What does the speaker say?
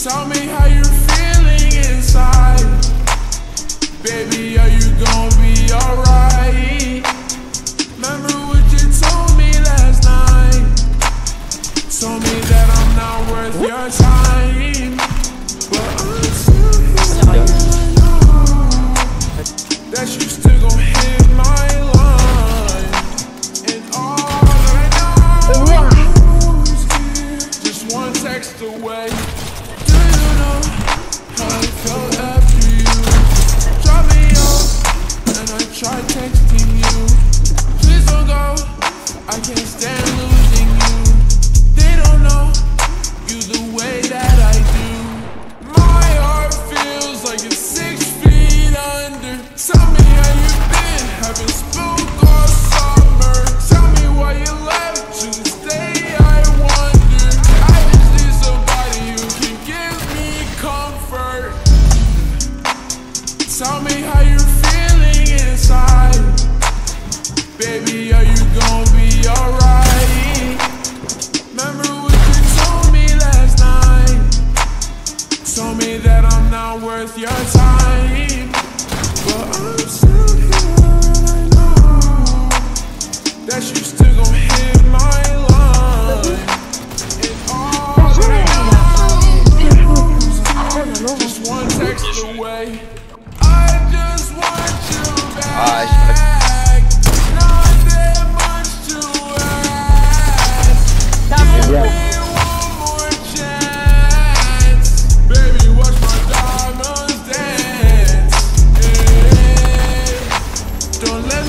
Tell me how you're feeling inside. Baby, are you gonna be alright? Remember what you told me last night. Told me that I'm not worth your time, but I'm still here. That you still gon' hit my line. And all that I know is just one text away. Do you know how I felt after you dropped me off and I tried texting you? Please don't go, I can't stand losing you. They don't know you the way that I do. My heart feels like it's 6 feet under. Tell me how you been, haven't spoke all summer. Tell me why you left Tuesday, I wonder. I just need somebody who can give me comfort. Tell me how you're feeling inside. Baby, are you gonna be alright? Remember what you told me last night. Told me that I'm not worth your time, but I'm still here and I know that you still gon' hit my line. And all that I know is just one text away. I just want you back. Not that much to ask. Give me one more chance. Baby, watch my diamonds dance. Don't let